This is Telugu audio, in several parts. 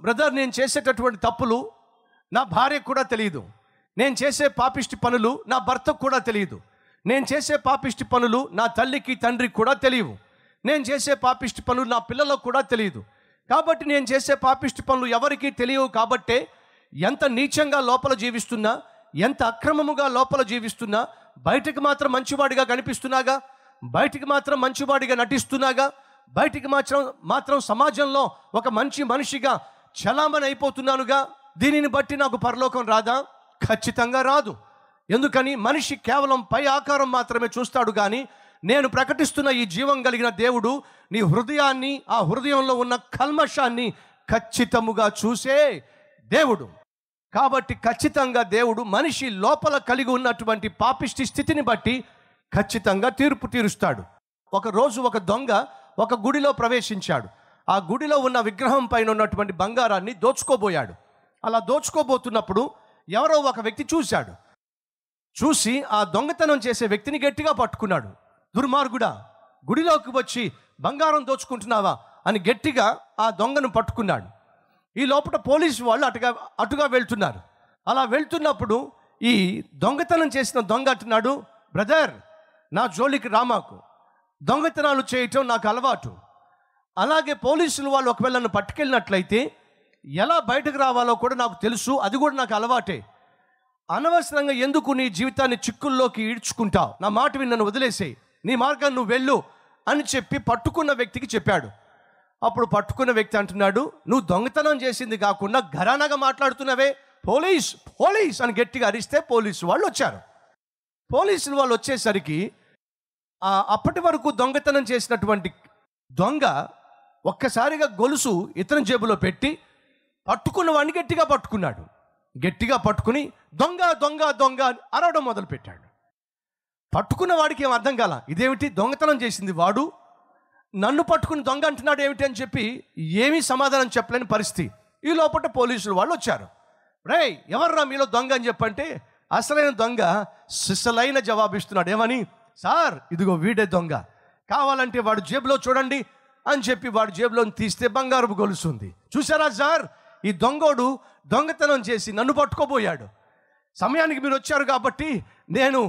బ్రదర్, నేను చేసేటటువంటి తప్పులు నా భార్యకు కూడా తెలియదు. నేను చేసే పాపిష్టి పనులు నా భర్తకు కూడా తెలియదు. నేను చేసే పాపిష్టి పనులు నా తల్లికి తండ్రికి కూడా తెలియవు. నేను చేసే పాపిష్టి పనులు నా పిల్లలకు కూడా తెలియదు. కాబట్టి నేను చేసే పాపిష్టి పనులు ఎవరికీ తెలియవు. కాబట్టే ఎంత నీచంగా లోపల జీవిస్తున్నా, ఎంత అక్రమముగా లోపల జీవిస్తున్నా, బయటికి మాత్రం మంచివాడిగా కనిపిస్తున్నాగా, బయటికి మాత్రం మంచివాడిగా నటిస్తున్నాగా, బయటికి మాత్రం సమాజంలో ఒక మంచి మనిషిగా చలామణి అయిపోతున్నానుగా. దీనిని బట్టి నాకు పరలోకం రాదా? ఖచ్చితంగా రాదు. ఎందుకని? మనిషి కేవలం పై ఆకారం మాత్రమే చూస్తాడు, కానీ నేను ప్రకటిస్తున్న ఈ జీవం కలిగిన దేవుడు నీ హృదయాన్ని, ఆ హృదయంలో ఉన్న కల్మషాన్ని ఖచ్చితముగా చూసే దేవుడు. కాబట్టి ఖచ్చితంగా దేవుడు మనిషి లోపల కలిగి ఉన్నటువంటి పాపిష్టి స్థితిని బట్టి ఖచ్చితంగా తీర్పు తీరుస్తాడు. ఒకరోజు ఒక దొంగ ఒక గుడిలో ప్రవేశించాడు. ఆ గుడిలో ఉన్న విగ్రహం పైన ఉన్నటువంటి బంగారాన్ని దోచుకోబోయాడు. అలా దోచుకోబోతున్నప్పుడు ఎవరో ఒక వ్యక్తి చూశాడు. చూసి ఆ దొంగతనం చేసే వ్యక్తిని గట్టిగా పట్టుకున్నాడు. దుర్మార్గుడా, గుడిలోకి వచ్చి బంగారం దోచుకుంటున్నావా అని గట్టిగా ఆ దొంగను పట్టుకున్నాడు. ఈ లోపల పోలీసు వాళ్ళు అటుగా వెళ్తున్నారు. అలా వెళ్తున్నప్పుడు ఈ దొంగతనం చేసిన దొంగ అంటున్నాడు, బ్రదర్, నా జోలికి రామాకు, దొంగతనాలు చేయటం నాకు అలవాటు. అలాగే పోలీసులు వాళ్ళు ఒకవేళ నన్ను పట్టుకెళ్ళినట్లయితే ఎలా బయటకు రావాలో కూడా నాకు తెలుసు, అది కూడా నాకు అలవాటే. అనవసరంగా ఎందుకు నీ జీవితాన్ని చిక్కుల్లోకి ఈడ్చుకుంటావు? నా మాట విని నన్ను వదిలేసేయి, నీ మార్గాన్ని నువ్వు వెళ్ళు అని చెప్పి పట్టుకున్న వ్యక్తికి చెప్పాడు. అప్పుడు పట్టుకున్న వ్యక్తి అంటున్నాడు, నువ్వు దొంగతనం చేసింది కాకుండా ఘరానాగా మాట్లాడుతున్నావే, పోలీస్ పోలీస్ అని గట్టిగా అరిస్తే పోలీసు వాళ్ళు వచ్చారు. పోలీసులు వాళ్ళు వచ్చేసరికి అప్పటి వరకు దొంగతనం చేసినటువంటి దొంగ ఒక్కసారిగా గొలుసు ఇతని జేబులో పెట్టి పట్టుకున్న వాడిని గట్టిగా పట్టుకున్నాడు. గట్టిగా పట్టుకుని దొంగ దొంగ దొంగ అని అరవడం మొదలుపెట్టాడు. పట్టుకున్న వాడికి ఏం అర్థం కాల, ఇదేమిటి, దొంగతనం చేసింది వాడు, నన్ను పట్టుకుని దొంగ అంటున్నాడు ఏమిటి అని చెప్పి ఏమీ సమాధానం చెప్పలేని పరిస్థితి. ఈ లోపల పోలీసులు వాళ్ళు వచ్చారు. రేయ్, ఎవర్రా మీలో దొంగ అని చెప్పంటే అసలైన దొంగ సిసలైన జవాబిస్తున్నాడు. ఏమని? సార్, ఇదిగో వీడే దొంగ, కావాలంటే వాడు జేబులో చూడండి అని చెప్పి వాడు జేబులో తీస్తే బంగారపు గొలుసుంది. చూసారా సార్, ఈ దొంగోడు దొంగతనం చేసి నన్ను పట్టుకోబోయాడు. సమయానికి మీరు వచ్చారు కాబట్టి నేను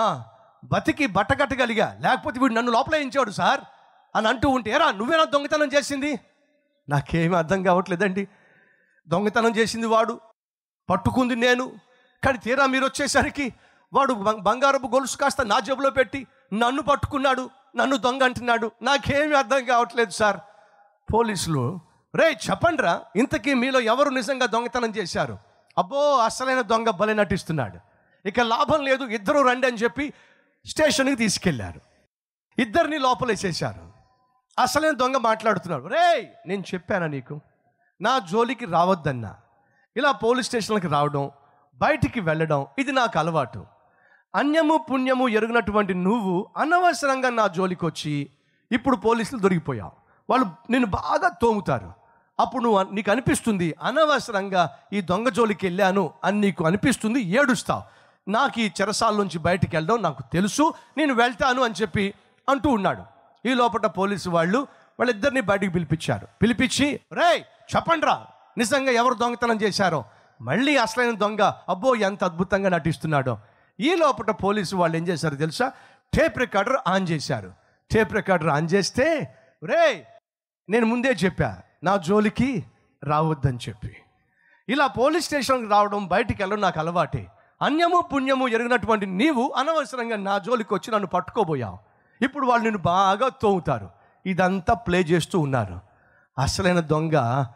బతికి బట్టకట్టగలిగా, లేకపోతే వీడు నన్ను లోపల వేయించాడు సార్ అని అంటూ ఉంటే, ఎరా నువ్వేనా దొంగతనం చేసింది? నాకేమీ అర్థం కావట్లేదండి. దొంగతనం చేసింది వాడు, పట్టుకుంది నేను, కానీ తీరా మీరు వచ్చేసరికి వాడు బంగారపు గొలుసు కాస్త నా జేబులో పెట్టి నన్ను పట్టుకున్నాడు, నన్ను దొంగ అంటున్నాడు. నాకేమీ అర్థం కావట్లేదు సార్. పోలీసులు, రే చెప్పండి రా, ఇంతకీ మీలో ఎవరు నిజంగా దొంగతనం చేశారు? అబ్బో, అసలైన దొంగ భలే నటిస్తున్నాడు, ఇక లాభం లేదు, ఇద్దరు రండి అని చెప్పి స్టేషన్కి తీసుకెళ్లారు. ఇద్దరిని లోపలేసేశారు. అసలైన దొంగ మాట్లాడుతున్నాడు, రే నేను చెప్పానా నీకు, నా జోలికి రావద్దన్నా. ఇలా పోలీస్ స్టేషన్కి రావడం, బయటికి వెళ్ళడం ఇది నాకు అలవాటు. అన్యము పుణ్యము ఎరుగినటువంటి నువ్వు అనవసరంగా నా జోలికి వచ్చి ఇప్పుడు పోలీసులు దొరికిపోయావు. వాళ్ళు నిన్ను బాగా తోముతారు. అప్పుడు నీకు అనిపిస్తుంది అనవసరంగా ఈ దొంగ జోలికి వెళ్ళాను అని నీకు అనిపిస్తుంది, ఏడుస్తావు. నాకు ఈ చెరసాల నుంచి బయటికి వెళ్ళడం నాకు తెలుసు, నేను వెళ్తాను అని చెప్పి అంటూ ఉన్నాడు. ఈ లోపల పోలీసు వాళ్ళిద్దరిని బయటికి పిలిపించి రే చెప్పండి రా, నిజంగా ఎవరు దొంగతనం చేశారో. మళ్ళీ అసలైన దొంగ అబ్బో ఎంత అద్భుతంగా నటిస్తున్నాడో. ఈ లోపల పోలీసు వాళ్ళు ఏం చేశారు తెలుసా? టేప్ రికార్డర్ ఆన్ చేశారు. టేప్ రికార్డర్ ఆన్ చేస్తే, రే నేను ముందే చెప్పా నా జోలికి రావద్దని చెప్పి. ఇలా పోలీస్ స్టేషన్కి రావడం, బయటికి వెళ్ళడం నాకు అలవాటే. అన్యము పుణ్యము ఎరిగినటువంటి నీవు అనవసరంగా నా జోలికి వచ్చి నన్ను పట్టుకోబోయావు. ఇప్పుడు వాళ్ళు నిన్ను బాగా తోముతారు. ఇదంతా ప్లే చేస్తూ ఉన్నారు. అసలైన దొంగ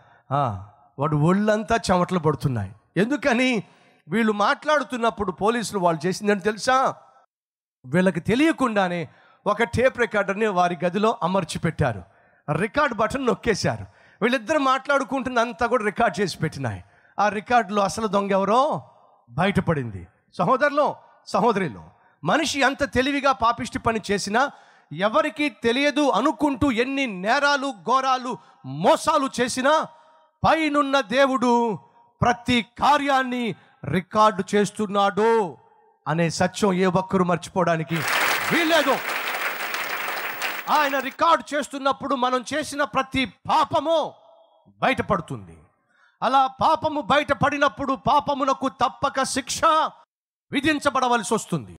వాడు ఒళ్ళంతా చెమటలు పడుతున్నాయి. ఎందుకని? వీళ్ళు మాట్లాడుతున్నప్పుడు పోలీసులు వాళ్ళు చేసిందని తెలుసా? వీళ్ళకి తెలియకుండానే ఒక టేప్ రికార్డర్ని వారి గదిలో అమర్చి పెట్టారు. రికార్డ్ బటన్ నొక్కేశారు. వీళ్ళిద్దరు మాట్లాడుకుంటున్నంతా కూడా రికార్డ్ చేసి పెట్టినాయి. ఆ రికార్డులో అసలు దొంగ ఎవరో బయటపడింది. సహోదరులు, మనిషి ఎంత తెలివిగా పాపిష్టి పని చేసినా ఎవరికి తెలియదు అనుకుంటూ ఎన్ని నేరాలు ఘోరాలు మోసాలు చేసినా పైనున్న దేవుడు ప్రతి కార్యాన్ని రికార్డు చేస్తున్నాడు అనే సత్యం ఏ ఒక్కరు మర్చిపోవడానికి వీల్లేదు. ఆయన రికార్డు చేస్తున్నప్పుడు మనం చేసిన ప్రతి పాపము బయటపడుతుంది. అలా పాపము బయటపడినప్పుడు పాపమునకు తప్పక శిక్ష విధించబడవలసి వస్తుంది.